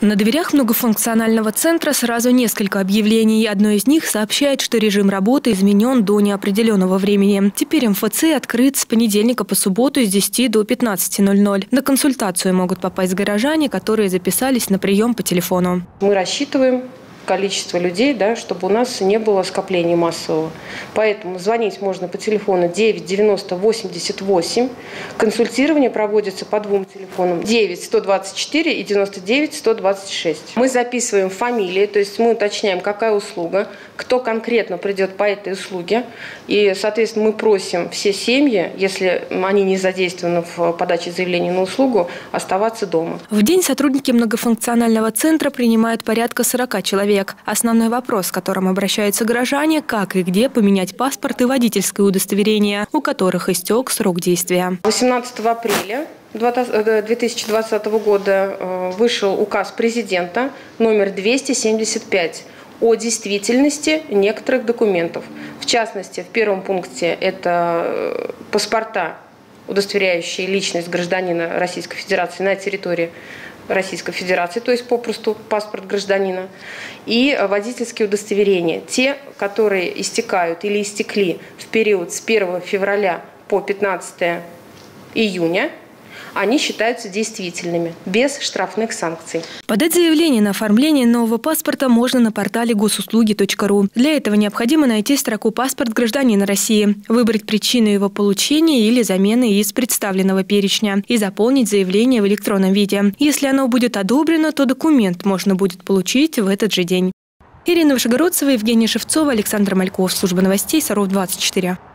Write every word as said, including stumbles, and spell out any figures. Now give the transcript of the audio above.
На дверях многофункционального центра сразу несколько объявлений. Одно из них сообщает, что режим работы изменен до неопределенного времени. Теперь МФЦ открыт с понедельника по субботу с десяти до пятнадцати ноль-ноль. На консультацию могут попасть горожане, которые записались на прием по телефону. Мы рассчитываем количество людей, да, чтобы у нас не было скопления массового. Поэтому звонить можно по телефону девять девяносто восемьдесят восемь. Консультирование проводится по двум телефонам: девять сто двадцать четыре и девяносто девять сто двадцать шесть. Мы записываем фамилии, то есть мы уточняем, какая услуга, кто конкретно придет по этой услуге. И, соответственно, мы просим все семьи, если они не задействованы в подаче заявления на услугу, оставаться дома. В день сотрудники многофункционального центра принимают порядка сорока человек. Основной вопрос, с которым обращаются горожане – как и где поменять паспорт и водительское удостоверение, у которых истек срок действия. восемнадцатого апреля две тысячи двадцатого года вышел указ президента номер двести семьдесят пять о действительности некоторых документов. В частности, в первом пункте это паспорта, удостоверяющие личность гражданина Российской Федерации на территории Российской Федерации, то есть попросту паспорт гражданина, и водительские удостоверения, те, которые истекают или истекли в период с первого февраля по пятнадцатое июня, они считаются действительными, без штрафных санкций. Подать заявление на оформление нового паспорта можно на портале госуслуги точка ру. Для этого необходимо найти строку «Паспорт гражданина России», выбрать причину его получения или замены из представленного перечня и заполнить заявление в электронном виде. Если оно будет одобрено, то документ можно будет получить в этот же день. Ирина Вышегородцева, Евгения Шевцова, Александр Мальков. Служба новостей Саров двадцать четыре.